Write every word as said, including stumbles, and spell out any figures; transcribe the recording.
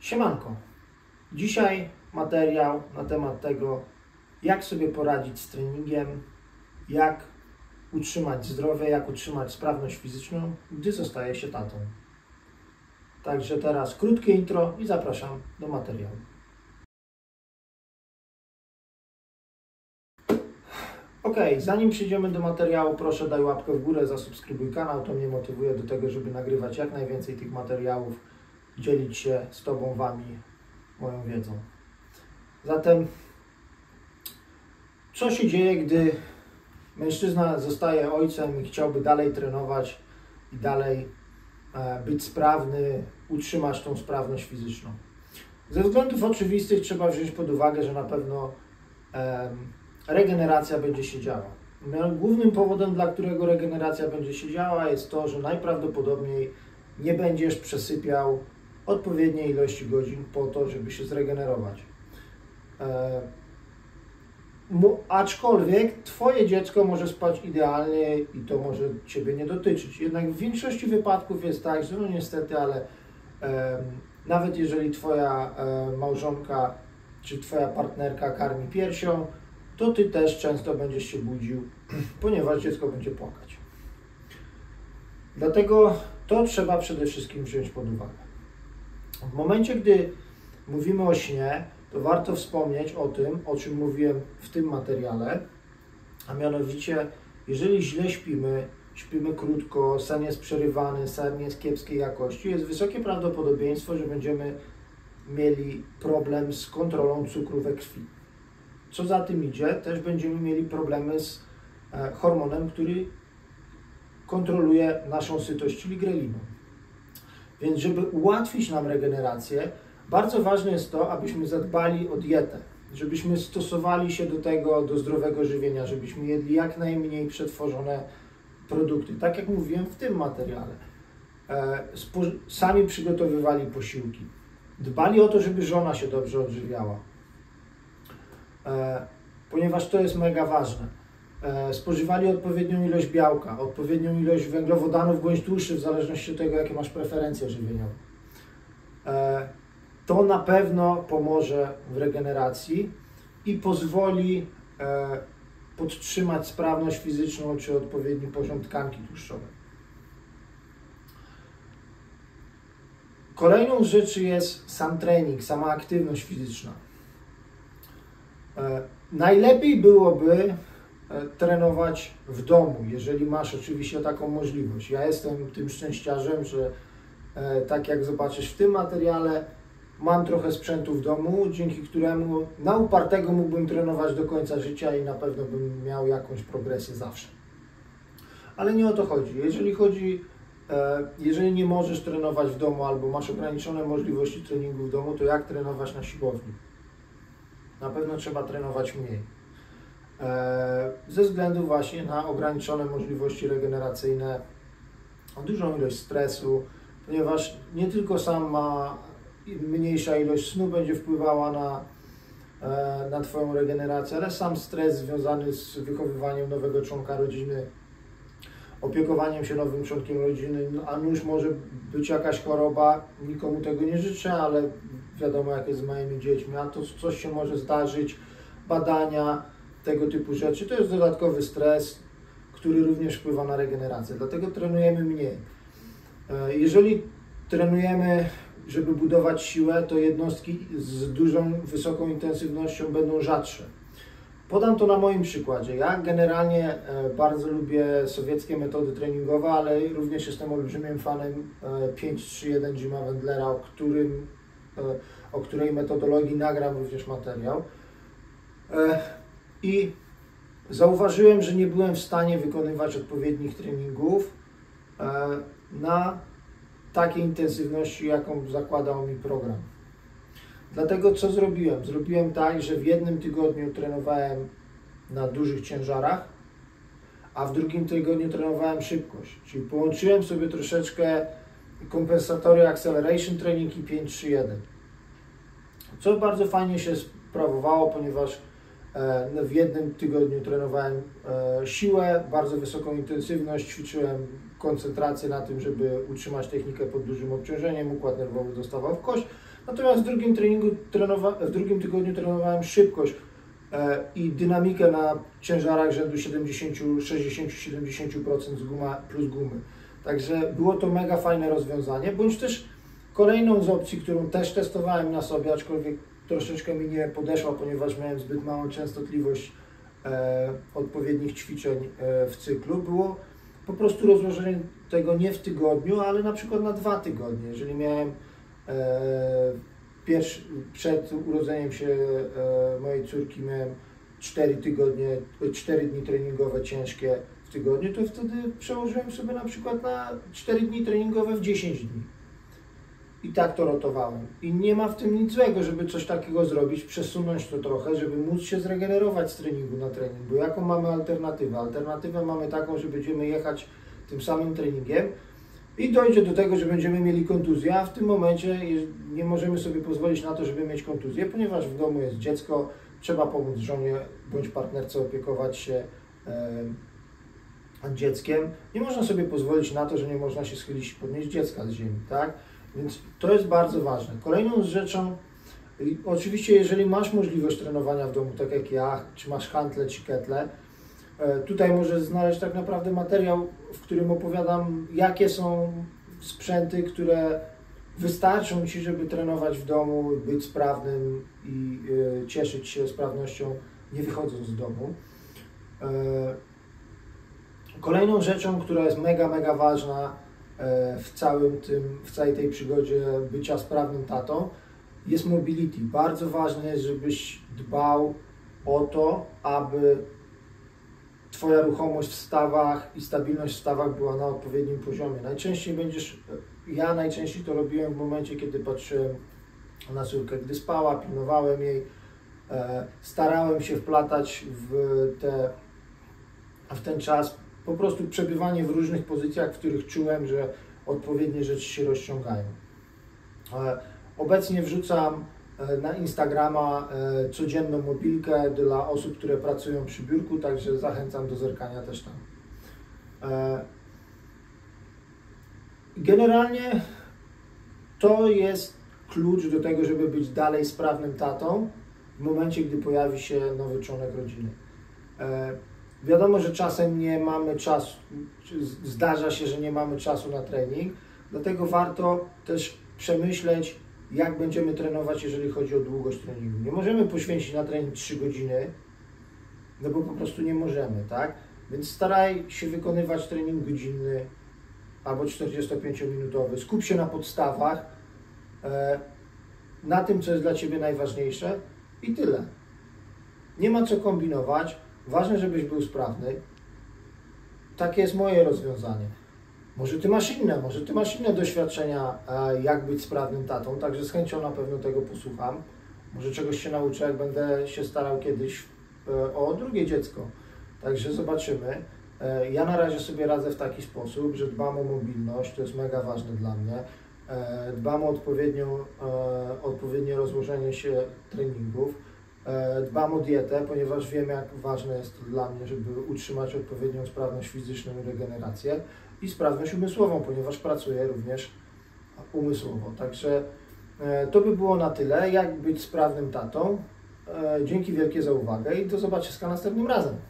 Siemanko, dzisiaj materiał na temat tego, jak sobie poradzić z treningiem, jak utrzymać zdrowie, jak utrzymać sprawność fizyczną, gdy zostaje się tatą. Także teraz krótkie intro i zapraszam do materiału. Ok, zanim przejdziemy do materiału, proszę daj łapkę w górę, zasubskrybuj kanał, to mnie motywuje do tego, żeby nagrywać jak najwięcej tych materiałów, dzielić się z Tobą, Wami, moją wiedzą. Zatem, co się dzieje, gdy mężczyzna zostaje ojcem i chciałby dalej trenować i dalej e, być sprawny, utrzymać tą sprawność fizyczną? Ze względów oczywistych trzeba wziąć pod uwagę, że na pewno e, regeneracja będzie się działa. Głównym powodem, dla którego regeneracja będzie się działa, jest to, że najprawdopodobniej nie będziesz przesypiał odpowiedniej ilości godzin po to, żeby się zregenerować. E, aczkolwiek Twoje dziecko może spać idealnie i to może Ciebie nie dotyczyć. Jednak w większości wypadków jest tak, że no niestety, ale e, nawet jeżeli Twoja e, małżonka czy Twoja partnerka karmi piersią, to Ty też często będziesz się budził, ponieważ dziecko będzie płakać. Dlatego to trzeba przede wszystkim wziąć pod uwagę. W momencie, gdy mówimy o śnie, to warto wspomnieć o tym, o czym mówiłem w tym materiale, a mianowicie, jeżeli źle śpimy, śpimy krótko, sen jest przerywany, sen jest kiepskiej jakości, jest wysokie prawdopodobieństwo, że będziemy mieli problem z kontrolą cukru we krwi. Co za tym idzie, też będziemy mieli problemy z e, hormonem, który kontroluje naszą sytość, czyli greliną. Więc żeby ułatwić nam regenerację, bardzo ważne jest to, abyśmy zadbali o dietę, żebyśmy stosowali się do tego, do zdrowego żywienia, żebyśmy jedli jak najmniej przetworzone produkty. Tak jak mówiłem w tym materiale, e, sami przygotowywali posiłki, dbali o to, żeby żona się dobrze odżywiała, e, ponieważ to jest mega ważne. Spożywali odpowiednią ilość białka, odpowiednią ilość węglowodanów bądź tłuszczy, w zależności od tego, jakie masz preferencje żywieniowe. To na pewno pomoże w regeneracji i pozwoli podtrzymać sprawność fizyczną czy odpowiedni poziom tkanki tłuszczowej. Kolejną z rzeczy jest sam trening, sama aktywność fizyczna. Najlepiej byłoby trenować w domu, jeżeli masz oczywiście taką możliwość. Ja jestem tym szczęściarzem, że e, tak jak zobaczysz w tym materiale, mam trochę sprzętu w domu, dzięki któremu na upartego mógłbym trenować do końca życia i na pewno bym miał jakąś progresję zawsze. Ale nie o to chodzi. Jeżeli chodzi, e, jeżeli nie możesz trenować w domu albo masz ograniczone możliwości treningu w domu, to jak trenować na siłowni? Na pewno trzeba trenować mniej. Ze względu właśnie na ograniczone możliwości regeneracyjne, dużą ilość stresu, ponieważ nie tylko sama mniejsza ilość snu będzie wpływała na, na Twoją regenerację, ale sam stres związany z wychowywaniem nowego członka rodziny, opiekowaniem się nowym członkiem rodziny, a nuż może być jakaś choroba, nikomu tego nie życzę, ale wiadomo jak jest z moimi dziećmi, a to coś się może zdarzyć, badania, tego typu rzeczy, to jest dodatkowy stres, który również wpływa na regenerację, dlatego trenujemy mniej. Jeżeli trenujemy, żeby budować siłę, to jednostki z dużą, wysoką intensywnością będą rzadsze. Podam to na moim przykładzie. Ja generalnie bardzo lubię sowieckie metody treningowe, ale również jestem olbrzymim fanem pięć trzy jeden Jima Wendlera, o, którym, o której metodologii nagram również materiał. I zauważyłem, że nie byłem w stanie wykonywać odpowiednich treningów na takiej intensywności, jaką zakładał mi program. Dlatego co zrobiłem? Zrobiłem tak, że w jednym tygodniu trenowałem na dużych ciężarach, a w drugim tygodniu trenowałem szybkość. Czyli połączyłem sobie troszeczkę kompensatory acceleration training i pięć trzy jeden. Co bardzo fajnie się sprawowało, ponieważ w jednym tygodniu trenowałem siłę, bardzo wysoką intensywność, ćwiczyłem koncentrację na tym, żeby utrzymać technikę pod dużym obciążeniem, układ nerwowy dostawał w kość, Natomiast w drugim, treningu trenowa w drugim tygodniu trenowałem szybkość e, i dynamikę na ciężarach rzędu siedemdziesiąt, sześćdziesiąt do siedemdziesięciu procent z guma plus gumy. Także było to mega fajne rozwiązanie, bądź też kolejną z opcji, którą też testowałem na sobie, aczkolwiek troszeczkę mi nie podeszła, ponieważ miałem zbyt małą częstotliwość e, odpowiednich ćwiczeń e, w cyklu, było po prostu rozłożenie tego nie w tygodniu, ale na przykład na dwa tygodnie. Jeżeli miałem e, pierwszy, przed urodzeniem się e, mojej córki miałem cztery tygodnie, cztery dni treningowe ciężkie w tygodniu, to wtedy przełożyłem sobie na przykład na cztery dni treningowe w dziesięć dni. I tak to rotowałem. I nie ma w tym nic złego, żeby coś takiego zrobić, przesunąć to trochę, żeby móc się zregenerować z treningu na trening. Bo jaką mamy alternatywę? Alternatywę mamy taką, że będziemy jechać tym samym treningiem i dojdzie do tego, że będziemy mieli kontuzję, a w tym momencie nie możemy sobie pozwolić na to, żeby mieć kontuzję, ponieważ w domu jest dziecko, trzeba pomóc żonie bądź partnerce opiekować się e, dzieckiem. Nie można sobie pozwolić na to, że nie można się schylić i podnieść dziecka z ziemi, tak? Więc to jest bardzo ważne. Kolejną rzeczą, oczywiście jeżeli masz możliwość trenowania w domu, tak jak ja, czy masz hantle, czy ketle, tutaj możesz znaleźć tak naprawdę materiał, w którym opowiadam, jakie są sprzęty, które wystarczą Ci, żeby trenować w domu, być sprawnym i cieszyć się sprawnością, nie wychodząc z domu. Kolejną rzeczą, która jest mega, mega ważna w całym tym, w całej tej przygodzie bycia sprawnym tatą, jest mobility. Bardzo ważne jest, żebyś dbał o to, aby Twoja ruchomość w stawach i stabilność w stawach była na odpowiednim poziomie. Najczęściej będziesz, ja najczęściej to robiłem w momencie, kiedy patrzyłem na córkę, gdy spała, pilnowałem jej, starałem się wplatać w, te, w ten czas po prostu przebywanie w różnych pozycjach, w których czułem, że odpowiednie rzeczy się rozciągają. Obecnie wrzucam na Instagrama codzienną mobilkę dla osób, które pracują przy biurku, także zachęcam do zerkania też tam. Generalnie to jest klucz do tego, żeby być dalej sprawnym tatą w momencie, gdy pojawi się nowy członek rodziny. Wiadomo, że czasem nie mamy czasu, zdarza się, że nie mamy czasu na trening, dlatego warto też przemyśleć, jak będziemy trenować, jeżeli chodzi o długość treningu. Nie możemy poświęcić na trening trzy godziny, no bo po prostu nie możemy, tak? Więc staraj się wykonywać trening godzinny albo czterdziestopięciominutowy. Skup się na podstawach, na tym, co jest dla Ciebie najważniejsze i tyle. Nie ma co kombinować. Ważne, żebyś był sprawny. Takie jest moje rozwiązanie. Może Ty masz inne, może Ty masz inne doświadczenia, jak być sprawnym tatą, także z chęcią na pewno tego posłucham. Może czegoś się nauczę, jak będę się starał kiedyś o drugie dziecko. Także zobaczymy. Ja na razie sobie radzę w taki sposób, że dbam o mobilność, to jest mega ważne dla mnie. Dbam o odpowiednią, odpowiednie rozłożenie się treningów. Dbam o dietę, ponieważ wiem, jak ważne jest dla mnie, żeby utrzymać odpowiednią sprawność fizyczną i regenerację i sprawność umysłową, ponieważ pracuję również umysłowo. Także to by było na tyle, jak być sprawnym tatą. Dzięki wielkie za uwagę i do zobaczenia następnym razem.